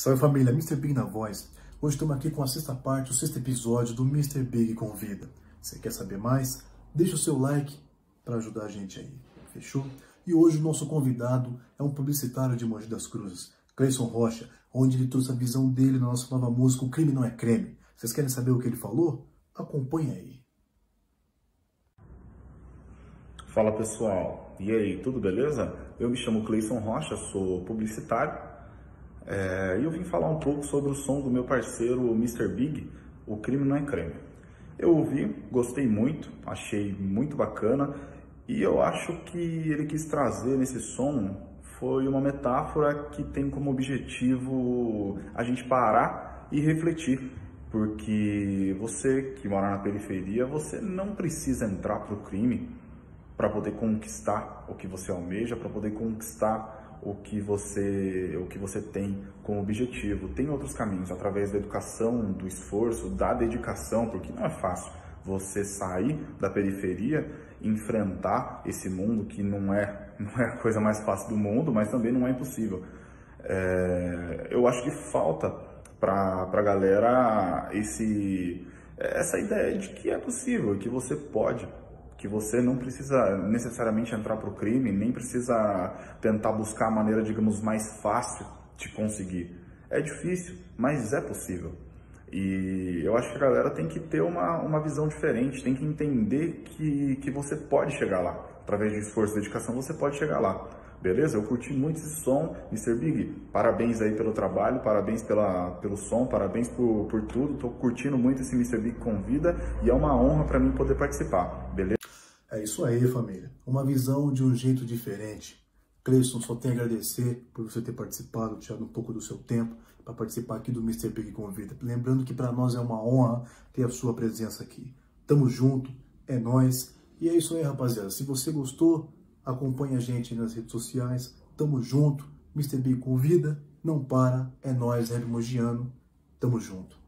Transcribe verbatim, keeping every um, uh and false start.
Salve família, mister Big na voz. Hoje estamos aqui com a sexta parte, o sexto episódio do mister Big Convida. Você quer saber mais? Deixa o seu like para ajudar a gente aí, fechou? E hoje o nosso convidado é um publicitário de Mogi das Cruzes, Cleison Rocha, onde ele trouxe a visão dele na nossa nova música O Crime Não É Creme. Vocês querem saber o que ele falou? Acompanhe aí. Fala pessoal, e aí, tudo beleza? Eu me chamo Cleison Rocha, sou publicitário é, e eu vim falar um pouco sobre o som do meu parceiro mister Big, O Crime Não É Creme. Eu ouvi, gostei muito, achei muito bacana e eu acho que ele quis trazer nesse som foi uma metáfora que tem como objetivo a gente parar e refletir. Porque você que mora na periferia, você não precisa entrar para o crime para poder conquistar o que você almeja, para poder conquistar o que você, o que você tem como objetivo. Tem outros caminhos, através da educação, do esforço, da dedicação, porque não é fácil você sair da periferia, enfrentar esse mundo que não é, não é a coisa mais fácil do mundo, mas também não é impossível. É, eu acho que falta para a galera esse, essa ideia de que é possível, que você pode, que você não precisa necessariamente entrar para o crime, nem precisa tentar buscar a maneira, digamos, mais fácil de conseguir. É difícil, mas é possível. E eu acho que a galera tem que ter uma, uma visão diferente, tem que entender que, que você pode chegar lá. Através de esforço e dedicação, você pode chegar lá. Beleza? Eu curti muito esse som, mister Big. Parabéns aí pelo trabalho, parabéns pela, pelo som, parabéns por, por tudo. Tô curtindo muito esse mister Big Convida e é uma honra para mim poder participar. Beleza? É isso aí, família. Uma visão de um jeito diferente. Cleison, só tenho a agradecer por você ter participado, tirado um pouco do seu tempo para participar aqui do mister Big Convida. Lembrando que para nós é uma honra ter a sua presença aqui. Tamo junto, é nóis. E é isso aí, rapaziada. Se você gostou, acompanhe a gente nas redes sociais. Tamo junto. mister Big Convida, não para. É nóis, Rap Mogiano. Tamo junto.